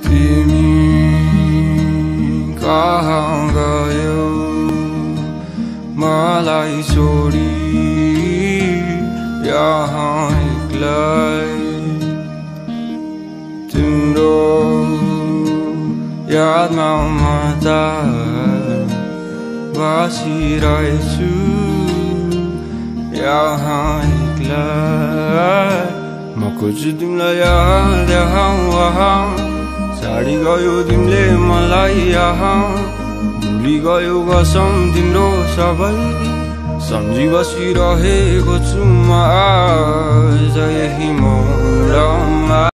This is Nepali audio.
तिमी कहाँ गयो मलाई छोडी यहाँ एक्लै तिम्रो यादमा म त बसिरहेछु यहाँ एक्लै म खोज्छु तिमीलाई यहाँ छाडी गयो तिमीले मलाई यहाँ भुली गयो कसम तिम्रो सबै सम्झी बसिरहेको छु म आज यही मोडमा।